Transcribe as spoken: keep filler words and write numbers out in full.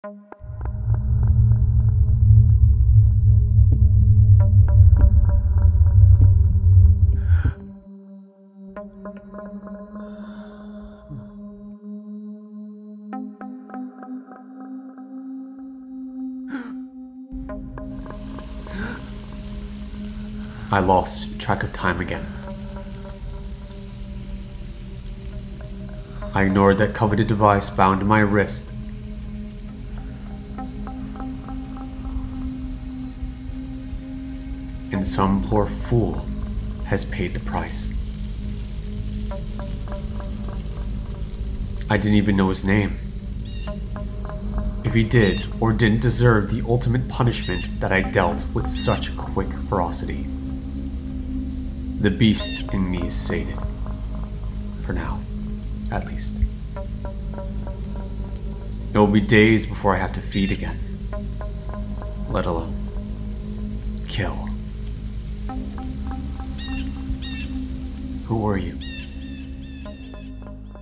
I lost track of time again. I ignored that coveted device bound to my wrist. And some poor fool has paid the price. I didn't even know his name. If he did or didn't deserve the ultimate punishment that I dealt with such quick ferocity. The beast in me is sated. For now, at least. It will be days before I have to feed again. Let alone kill. Who were you?